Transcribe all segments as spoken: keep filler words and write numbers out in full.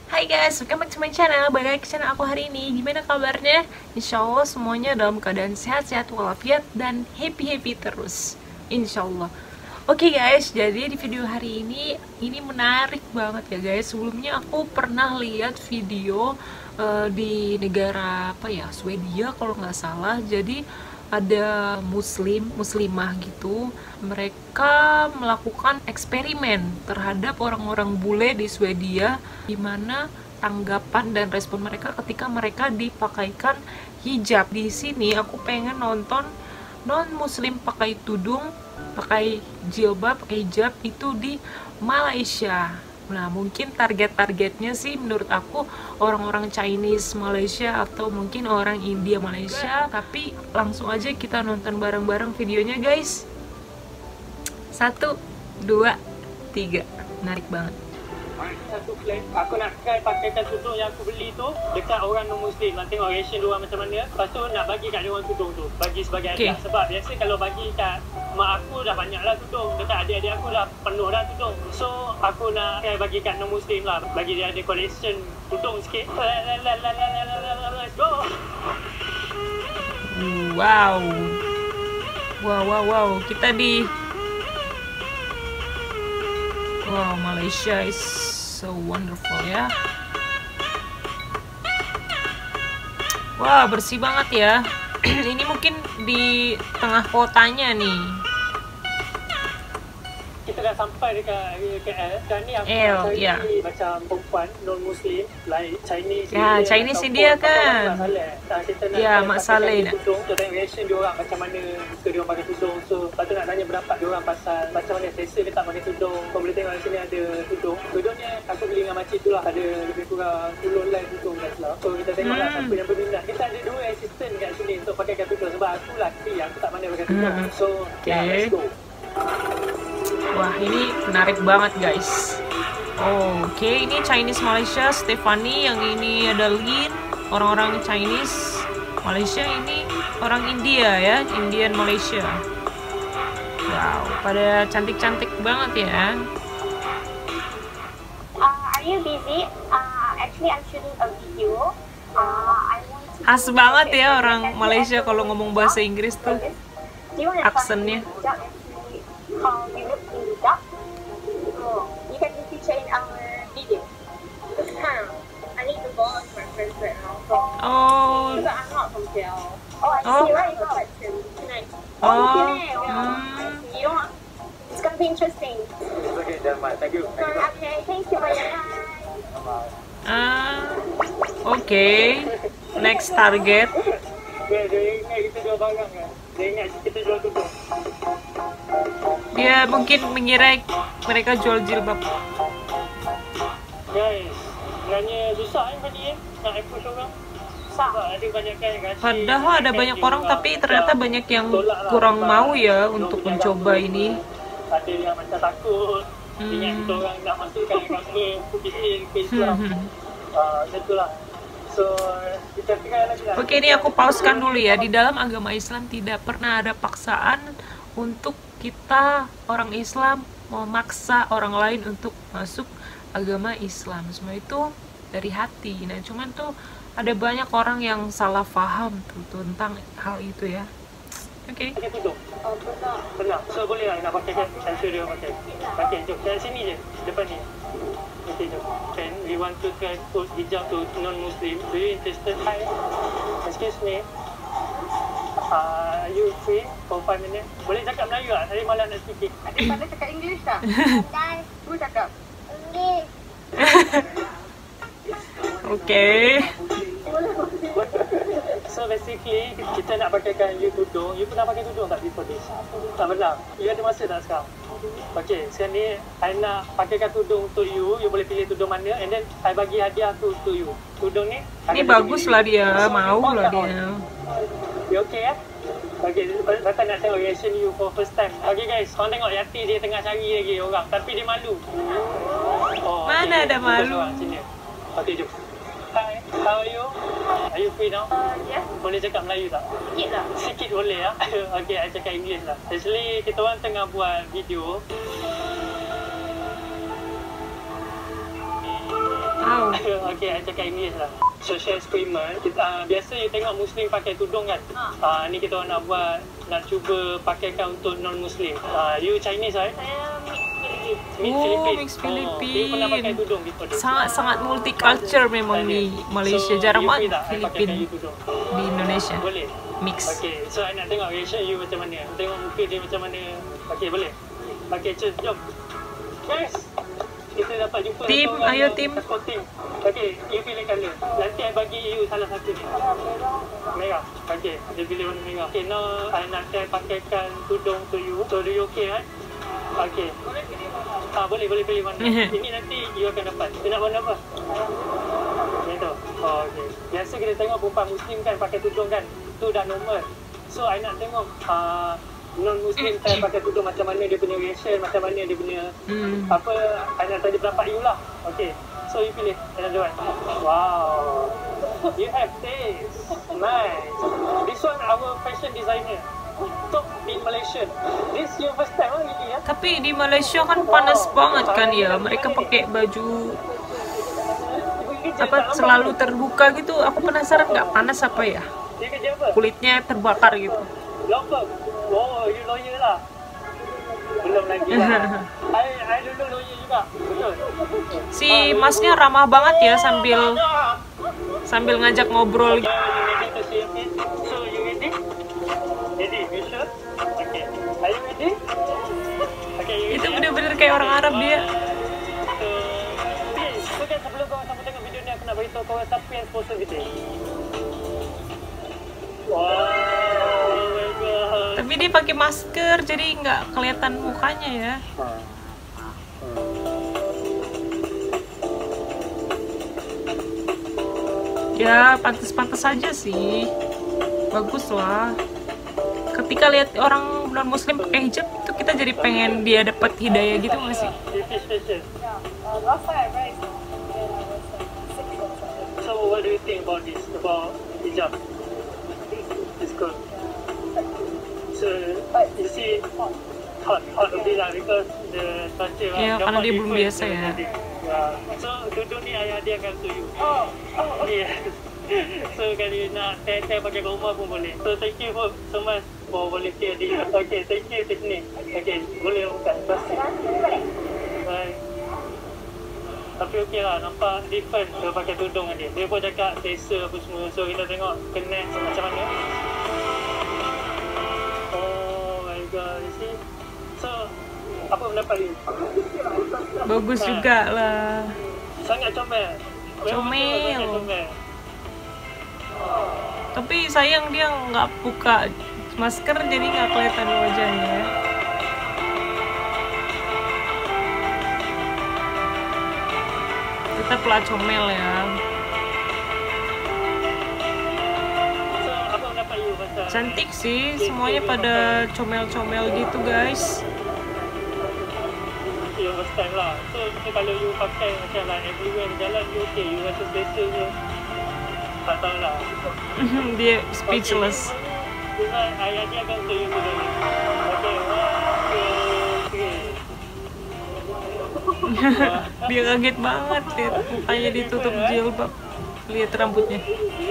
Hai guys, welcome back to my channel. Balik lagi ke channel aku hari ini. Gimana kabarnya? Insya Allah semuanya dalam keadaan sehat-sehat walafiat dan happy-happy terus, Insya Allah. Oke okay guys, jadi di video hari ini Ini menarik banget ya guys. Sebelumnya aku pernah lihat video uh, di negara apa ya, Swedia kalau nggak salah. Jadi ada muslim, muslimah gitu, mereka melakukan eksperimen terhadap orang-orang bule di Swedia, dimana tanggapan dan respon mereka ketika mereka dipakaikan hijab. Di sini aku pengen nonton non muslim pakai tudung, pakai jilbab, pakai hijab itu di Malaysia. Nah, mungkin target-targetnya sih menurut aku orang-orang Chinese Malaysia atau mungkin orang India Malaysia. Tapi langsung aja kita nonton bareng-bareng videonya guys. Satu, dua, tiga. Menarik banget. Satu plan, aku nak try pakaikan tudung yang aku beli tu dekat orang non-muslim. Nak tengok reaction diorang macam mana. Lepas tu nak bagi kat diorang tudung tu, bagi sebagai hadiah. Okay. Sebab biasa kalau bagi kat mak aku dah banyak lah tudung, dekat adik-adik aku dah penuh dah tudung. So aku nak try bagi kat non-muslim lah, bagi dia ada collection tudung sikit. Let's go. Wow. Wow, wow, wow. Kita di Wow, Malaysia is so wonderful ya. Wah, bersih banget ya. Ini mungkin di tengah kotanya nih. Kita dah sampai dekat K L. Dan ni aku El, cari ya. macam perempuan non-muslim, lain Chinese. Ya, India, Chinese India kan. Nah, kita nak Ya, Mak Saleh nak. tudung, kita tengok reaction diorang macam mana suka diorang pakai tudung. So, lepas tu nak tanya pendapat diorang pasal macam mana selesa dia tak pakai tudung. Kau boleh tengok di sini ada tudung. Tudungnya aku beli dengan makcik tu lah. Ada lebih kurang sepuluh line tudung kat lah. So, kita tengok lah siapa yang berminat. Kita ada dua assistant kat sini untuk pakai kat tudung. Sebab aku lelaki, aku tak pandai pakai tudung. So, yeah, let's go. Wah, ini menarik banget guys. Oh, oke, okay. Ini Chinese Malaysia, Stephanie. Yang ini ada Lin, orang-orang Chinese Malaysia. Ini orang India ya, Indian Malaysia. Wow, pada cantik-cantik banget ya. Uh, are you busy? Uh, actually, I'm shooting a video. Uh, I want to Khas banget ya orang Malaysia kalau ngomong bahasa Inggris tuh. Aksennya. How you look in the dark? Oh, you can feature in our video. Huh. I need to go on my friends right now. So, Oh. because I'm not from K L. Oh, I Oh. see. Where is your Nice. Oh. Okay. Well, Hmm. I see. You know what? It's gonna be interesting. It's okay, never mind. Thank you. Thank you. Okay. Thank you. Bye. Ah, oke. Okay. Next target. Dia, dia ingat kita jual barang kan? Dia ingat kita jual tudung. Dia mungkin mengira mereka jual jilbab. Guys, sebenarnya susah kan tadi eh? Nak approach orang. Susah. Ada banyak kan yang kasih. Padahal ada banyak orang, tapi ternyata banyak yang kurang mau ya untuk mencoba ini. Ada yang macam takut. Hmm. Ingat kita orang nak masukkan agama Islam ke Islam. Ah, macam itulah. So, kita try lagi lah. Oke, ini aku pauskan dulu ya. Di dalam agama Islam tidak pernah ada paksaan untuk kita orang Islam memaksa orang lain untuk masuk agama Islam. Semua itu dari hati. Nah, cuman tuh ada banyak orang yang salah paham tuh tentang hal itu ya. Oke. Pakai tudung? Oh, benar. Benar. So, boleh lah nak pakai kan? Saya suruh dia pakai. Pakai, jom. Dari sini je. Depan ni. Okay, jom. Then, we want to try put hijab to non-Muslim. Do you interested? Hi. Excuse me. Uh, are you free for five minutes? Boleh cakap Melayu tak? Saya malah nak speaking. Ada pandai cakap English tak? Guys, tu cakap English. Oke. So basically, kita nak pakaikan you tudung. You pernah pakai tudung tak before this? Tak pernah. You ada masa tak sekarang? Okay, sekarang ni I nak pakaikan tudung untuk you. You boleh pilih tudung mana, and then I bagi hadiah tu untuk you. Tudung ni Ini bagus lah dia, mau lah dia. You okay ya? Okay, Rata nak tengok reaction you for first time. Okay guys, korang tengok Yati dia tengah cari lagi orang, tapi dia malu. Oh, Mana ada malu? Sini. Okay, jom. Hi, how are you? Are you free now? Uh, yes. Boleh cakap Melayu tak? Sikit lah. Sikit boleh ya. Okay, I cakap English lah. Actually, kita orang tengah buat video Oh. Okay, I cakap English lah. Social experiment. Kita, uh, biasa you tengok Muslim pakai tudung kan? Uh, ni kita orang nak buat, nak cuba pakaikan untuk non-Muslim. Uh, you Chinese, right? Saya mix Philippines. Mix Oh, Philippines. mix Oh, Philippines. you pernah pakai tudung before? Sangat-sangat multicultural memang di Malaysia. So, Jarang you banget free tak I pakaikan Filipin you tudung? di Indonesia. Boleh? Mix. Okay, so I nak tengok reaction you macam mana. Tengok muka dia macam mana. Okay, boleh? Okay, cus, jom. Yes! Kita dapat jumpa Team, satu orang ayo yang team. support team. Okay, you pilih colour. Nanti I bagi you salah satu ni. Merah. Okay, dia pilih warna merah. Okay, now I nak try pakaikan tudung to you. So, do you okay, right? Okay. Ah, boleh, boleh pilih warna. Ini nanti you akan dapat. You nak warna apa? Yang tu. Oh, okay. Biasa kita tengok perempuan Muslim kan pakai tudung kan. Tu dah normal. So, I nak tengok uh, non-Muslim kan pakai tudung macam mana dia punya reaction, macam mana dia punya Hmm. apa, I nak tanya pendapat you lah. Okay. So, you pilih another one. Wow. You have taste. Nice. This one our fashion designer. Top in Malaysia. This your first time lah really ya? Tapi di Malaysia kan panas banget kan ya. Mereka pakai baju apa selalu terbuka gitu. Aku penasaran nggak panas apa ya? Dia kerja apa? Kulitnya terbakar gitu. Law firm. Oh, you lawyer lah. Belum lagi lah. I, I dulu lawyer juga. Betul. Si masnya ramah banget ya sambil sambil ngajak ngobrol. So, you ready to see it? So, you ready? Ready? You sure? Okay. Are you ready? Okay, you ready? Itu bener-bener kayak orang Arab dia. Okay, so kan sebelum korang sama tengok video ni, aku nak beritahu korang siapa yang sponsor kita. Wow, oh my god. Tapi dia pakai masker jadi nggak kelihatan mukanya ya. Ya pantas-pantas saja sih. Bagus lah. Ketika lihat orang non muslim pakai hijab tuh kita jadi pengen dia dapat hidayah gitu nggak sih? British fashion. Uh, last time I read when I was like six or something. So what do you think about this? About hijab? It's good. So you see hot hot a bit lah because the culture. Ya, karena dia belum biasa ya. Yeah. So tudung ni ayah dia akan to you. Oh, oh, okay. Yeah. So kalau nak try-try pakai kat rumah pun boleh. So thank you for so much for volunteer di. Okay, thank you Tiffany. Okay, boleh buka. Bye. Tapi okey lah, nampak different dia pakai tudung dia. Dia pun cakap selesa apa semua. So kita tengok kenas macam mana. Oh my god, you see. So, apa pendapat you? Bagus juga lah. Sangat comel. Comel. Sangat comel. Tapi sayang dia nggak buka masker jadi nggak kelihatan wajahnya. Tetaplah comel ya. So, apa pendapat you pasal? Cantik sih, semuanya pada comel-comel gitu guys. You first time lah. So, so kalau you pakai macam like everywhere berjalan, you okay? You rasa selesa je? Tak tahulah. Dia speechless. Okay, so, ayah dia akan show you today. Okay, one, two, three. Dia kaget banget lihat mukanya ditutup jilbab. Lihat rambutnya.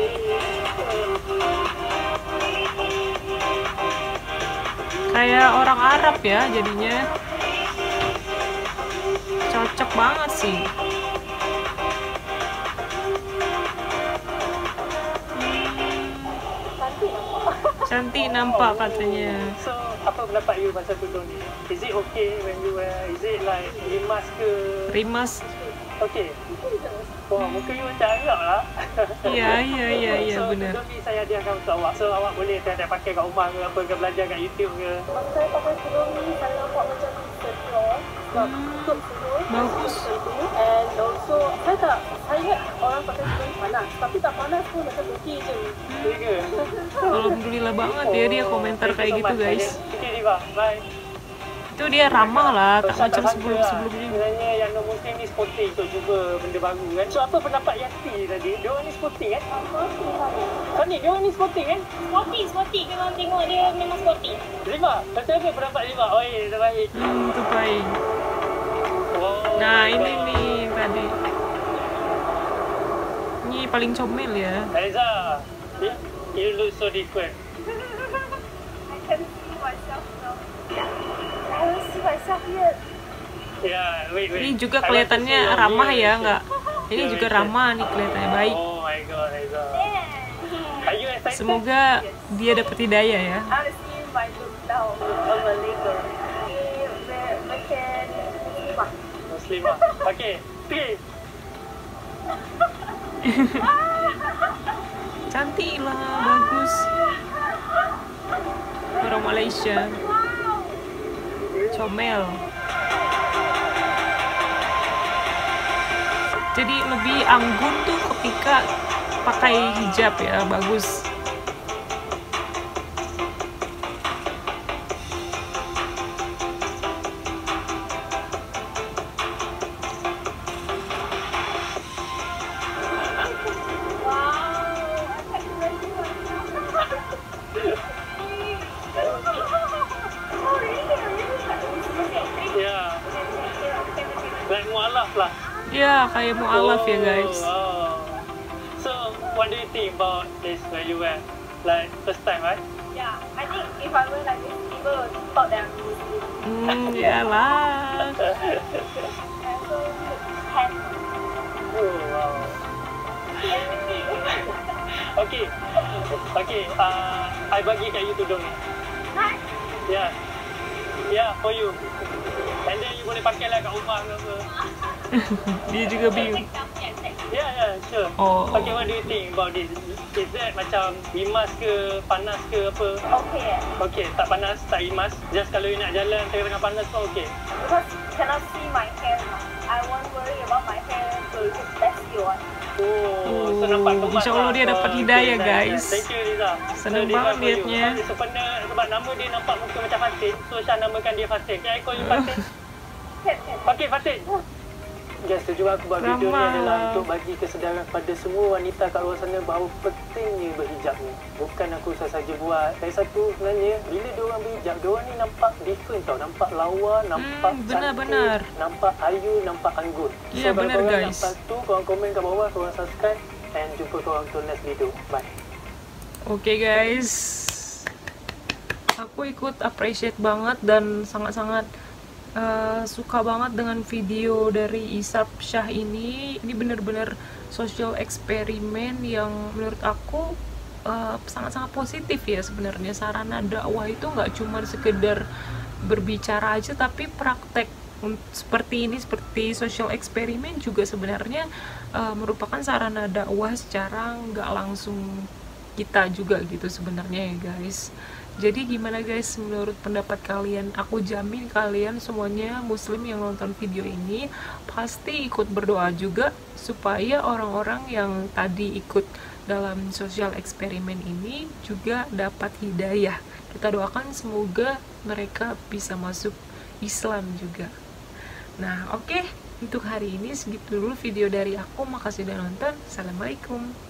Kayak orang Arab ya jadinya. Cocok banget sih. Cantik nampak katanya. So, apa pendapat you pasal tudung ni? Is it okay when you wear? Is it like rimas ke? Rimas. Okay. Wah, muka you macam Arab lah. Iya, iya, iya, iya So, benar. tudung ni saya hadiahkan untuk awak. So, awak boleh try pakai kat rumah ke apa ke, belajar kat YouTube ke. Masa saya pakai tudung ni, saya nampak macam secure. Sebab tutup semua. Bagus. And also, saya tak, saya ingat orang pakai tudung panas. Tapi tak panas pun macam okey je. Ya ke? Alhamdulillah banget ya dia komentar kayak gitu guys. Okay, Diva. Bye. Itu dia ramah lah, tak Saya macam sangka sebelum-sebelumnya. lah. Sebenarnya yang non-Muslim ni sporting untuk cuba benda baru kan. So apa pendapat Yati tadi? Dia orang ni sporting kan? Kau ni, dia orang ni sporting kan? Sporty, sporty. Memang tengok dia memang sporty. Lima, macam apa pendapat Lima? Oh iya, terbaik. Hmm, itu baik. Oh, Nah my ini God. nih tadi. paling comel ya. Aiza, you, you look so different. I can see myself now. I don't see myself yet. Yeah, wait, wait. Ini juga I want to see kelihatannya your ramah new ya, reaction. nggak? Ini Your juga reaction. ramah nih, kelihatannya baik. Oh my god, Aiza. Yeah. Are you excited? Semoga dia dapat hidayah ya. I want to see my look now. A Malay girl. Dia macam muslimah. Muslimah. Okay, three. Cantik lah, bagus. Orang Malaysia. Comel. Jadi lebih anggun tuh ketika pakai hijab ya, bagus. Yeah, like mualaf lah. Ya, kayak mualaf ya guys. Oh, wow. So, what do you think about this when you wear? Like first time, right? Yeah, I think if I wear like this, people will thought that I'm Muslim. Hmm, iyalah. I also look handsome. Oh, wow. Okay, okay. Uh, I bagi kat you tudung ni. Nice. Yeah, yeah, for you. And then you boleh pakai lah kat rumah ke apa. Dia juga bingung. Yeah, yeah, sure. Oh. Okay, what do you think about this? Is that macam rimas ke, panas ke apa? Okay, Okay, tak panas, tak rimas. Just kalau you nak jalan tengah-tengah panas pun okay. because cannot see my hair now. I won't worry about my hair to look messy or what. Oh, so nampak Oh, kemas insya Allah lah. dia dapat Oh, hidayah, okay, guys. nice. Thank you, Liza. Senang So, this banget one for you. liatnya. Sebenarnya sebab nama dia nampak muka macam Fatin, so Syah namakan dia Fatin. Can I call you Fatin? Can, can. Okay, Fatin. Guys, tujuan aku buat video ni Ramah. adalah untuk bagi kesedaran pada semua wanita kat luar sana bahawa pentingnya berhijab ni. Bukan aku sahaja buat. Lagi satu, sebenarnya bila diorang berhijab, diorang ni nampak different tau. Nampak lawa, nampak Hmm, cantik, benar-benar. nampak ayu, nampak anggun. Ya, kalau benar, korang nak guys. bantu, korang komen kat bawah, korang subscribe and jumpa korang untuk next video. Bye. Oke guys, aku ikut appreciate banget dan sangat-sangat uh, suka banget dengan video dari Isap Syah ini. Ini bener-bener social eksperimen yang menurut aku uh, sangat-sangat positif ya sebenarnya. Sarana dakwah itu nggak cuma sekedar berbicara aja, tapi praktek seperti ini, seperti social eksperimen juga sebenarnya uh, merupakan sarana dakwah secara nggak langsung kita juga gitu sebenarnya ya guys. Jadi gimana guys menurut pendapat kalian? Aku jamin kalian semuanya muslim yang nonton video ini pasti ikut berdoa juga supaya orang-orang yang tadi ikut dalam social eksperimen ini juga dapat hidayah. Kita doakan semoga mereka bisa masuk Islam juga. Nah, oke, okay. Untuk hari ini segitu dulu video dari aku. Makasih udah nonton. Assalamualaikum.